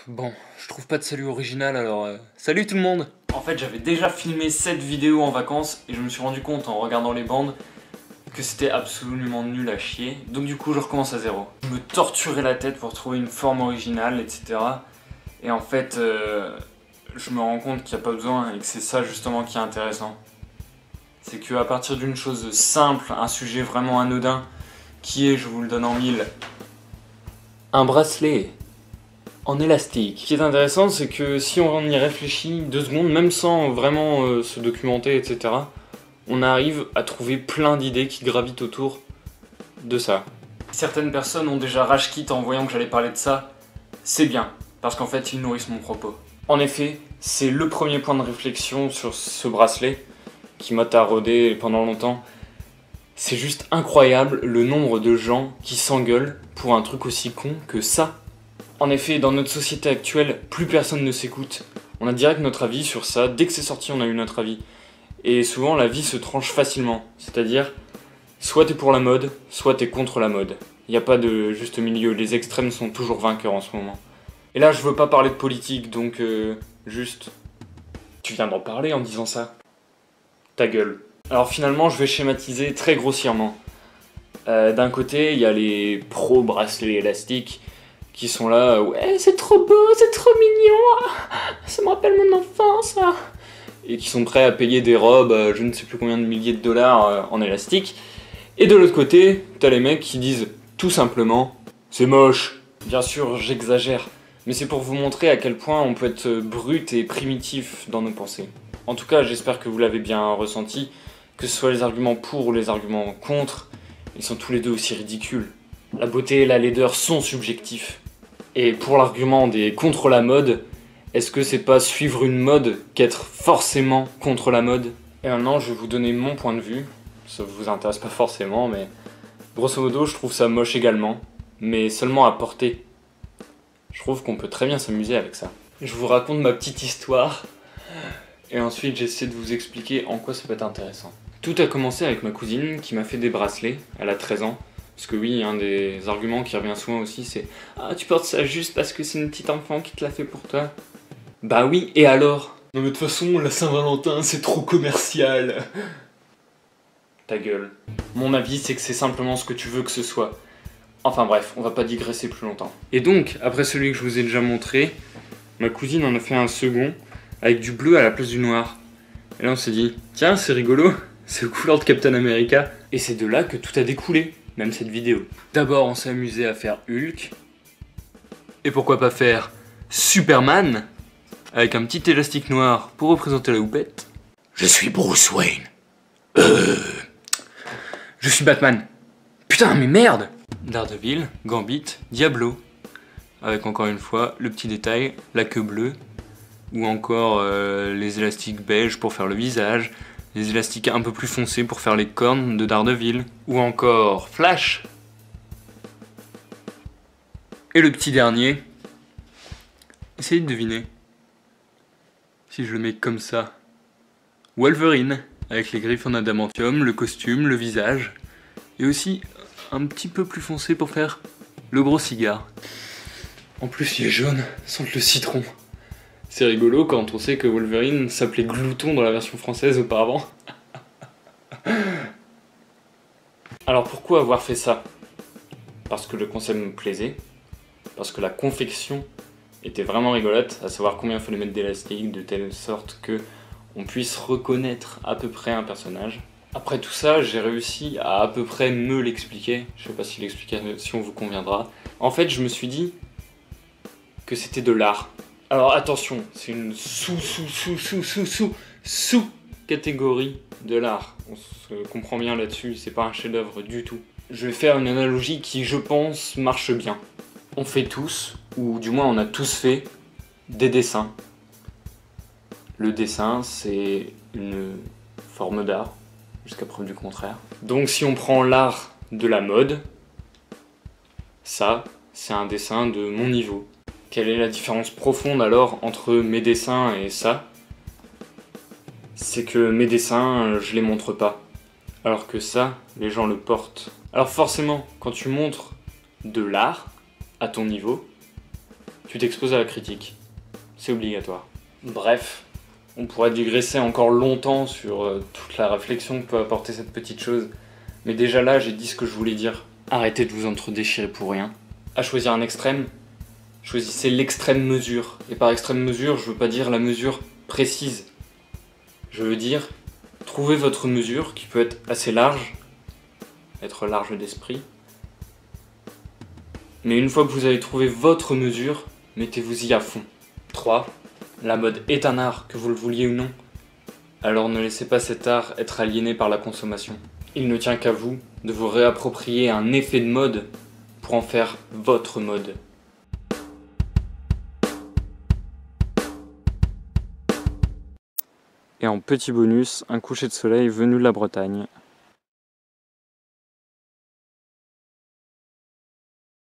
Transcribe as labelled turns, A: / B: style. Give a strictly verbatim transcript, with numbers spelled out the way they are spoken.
A: Bon, je trouve pas de salut original alors... Euh... Salut tout le monde! En fait, j'avais déjà filmé cette vidéo en vacances et je me suis rendu compte en regardant les bandes que c'était absolument nul à chier. Donc du coup, je recommence à zéro. Je me torturais la tête pour trouver une forme originale, et cetera. Et en fait, euh, je me rends compte qu'il n'y a pas besoin et que c'est ça justement qui est intéressant. C'est qu'à partir d'une chose simple, un sujet vraiment anodin, qui est, je vous le donne en mille, un bracelet en élastique. Ce qui est intéressant, c'est que si on y réfléchit deux secondes, même sans vraiment euh, se documenter, et cetera, on arrive à trouver plein d'idées qui gravitent autour de ça. Certaines personnes ont déjà rage quit en voyant que j'allais parler de ça. C'est bien, parce qu'en fait, ils nourrissent mon propos. En effet, c'est le premier point de réflexion sur ce bracelet qui m'a taraudé pendant longtemps. C'est juste incroyable le nombre de gens qui s'engueulent pour un truc aussi con que ça. En effet, dans notre société actuelle, plus personne ne s'écoute. On a direct notre avis sur ça, dès que c'est sorti on a eu notre avis. Et souvent la vie se tranche facilement, c'est-à-dire soit t'es pour la mode, soit t'es contre la mode. Il n'y a pas de juste milieu, les extrêmes sont toujours vainqueurs en ce moment. Et là je veux pas parler de politique, donc euh, juste... Tu viens d'en parler en disant ça. Ta gueule. Alors finalement je vais schématiser très grossièrement. Euh, D'un côté il y a les pro bracelets élastiques, qui sont là, ouais c'est trop beau, c'est trop mignon, ça me rappelle mon enfance, et qui sont prêts à payer des robes, euh, je ne sais plus combien de milliers de dollars euh, en élastique. Et de l'autre côté, t'as les mecs qui disent tout simplement, c'est moche. Bien sûr, j'exagère, mais c'est pour vous montrer à quel point on peut être brut et primitif dans nos pensées. En tout cas, j'espère que vous l'avez bien ressenti, que ce soit les arguments pour ou les arguments contre, ils sont tous les deux aussi ridicules. La beauté et la laideur sont subjectifs. Et pour l'argument des contre la mode, est-ce que c'est pas suivre une mode qu'être forcément contre la mode? Et maintenant, je vais vous donner mon point de vue. Ça vous intéresse pas forcément, mais grosso modo, je trouve ça moche également, mais seulement à porter. Je trouve qu'on peut très bien s'amuser avec ça. Je vous raconte ma petite histoire, et ensuite j'essaie de vous expliquer en quoi ça peut être intéressant. Tout a commencé avec ma cousine qui m'a fait des bracelets, elle a treize ans. Parce que oui, un des arguments qui revient souvent aussi, c'est « Ah, tu portes ça juste parce que c'est une petite enfant qui te l'a fait pour toi ?» Bah oui, et alors? Non mais de toute façon, la Saint-Valentin, c'est trop commercial. Ta gueule. Mon avis, c'est que c'est simplement ce que tu veux que ce soit. Enfin bref, on va pas digresser plus longtemps. Et donc, après celui que je vous ai déjà montré, ma cousine en a fait un second, avec du bleu à la place du noir. Et là on s'est dit « Tiens, c'est rigolo, c'est aux couleurs de Captain America. » Et c'est de là que tout a découlé. Même cette vidéo. D'abord, on s'est amusé à faire Hulk. Et pourquoi pas faire Superman avec un petit élastique noir pour représenter la houppette. Je suis Bruce Wayne. Euh... Je suis Batman. Putain, mais merde! Daredevil, Gambit, Diablo. Avec encore une fois le petit détail, la queue bleue. Ou encore euh, les élastiques beige pour faire le visage. Les élastiques un peu plus foncés pour faire les cornes de Daredevil. Ou encore Flash. Et le petit dernier. Essayez de deviner. Si je le mets comme ça. Wolverine. Avec les griffes en adamantium, le costume, le visage. Et aussi un petit peu plus foncé pour faire le gros cigare. En plus il est jaune, sent le citron. C'est rigolo quand on sait que Wolverine s'appelait Glouton dans la version française auparavant. Alors pourquoi avoir fait ça? Parce que le concept me plaisait, parce que la confection était vraiment rigolote, à savoir combien il fallait mettre d'élastique de telle sorte que on puisse reconnaître à peu près un personnage. Après tout ça, j'ai réussi à à peu près me l'expliquer, je sais pas si l'explication vous conviendra. En fait, je me suis dit que c'était de l'art. Alors attention, c'est une sous sous sous sous sous sous sous catégorie de l'art. On se comprend bien là-dessus, c'est pas un chef-d'œuvre du tout. Je vais faire une analogie qui, je pense, marche bien. On fait tous, ou du moins on a tous fait, des dessins. Le dessin, c'est une forme d'art, jusqu'à preuve du contraire. Donc si on prend l'art de la mode, ça, c'est un dessin de mon niveau. Quelle est la différence profonde alors entre mes dessins et ça? C'est que mes dessins, je les montre pas. Alors que ça, les gens le portent. Alors forcément, quand tu montres de l'art à ton niveau, tu tu t'exposes à la critique. C'est obligatoire. Bref, on pourrait digresser encore longtemps sur euh, toute la réflexion que peut apporter cette petite chose. Mais déjà là, j'ai dit ce que je voulais dire. Arrêtez de vous entre-déchirer pour rien. À choisir un extrême, choisissez l'extrême mesure. Et par extrême mesure, je veux pas dire la mesure précise. Je veux dire, trouvez votre mesure qui peut être assez large, être large d'esprit. Mais une fois que vous avez trouvé votre mesure, mettez-vous-y à fond. trois. La mode est un art, que vous le vouliez ou non. Alors ne laissez pas cet art être aliéné par la consommation. Il ne tient qu'à vous de vous réapproprier un effet de mode pour en faire votre mode. Et en petit bonus, un coucher de soleil venu de la Bretagne.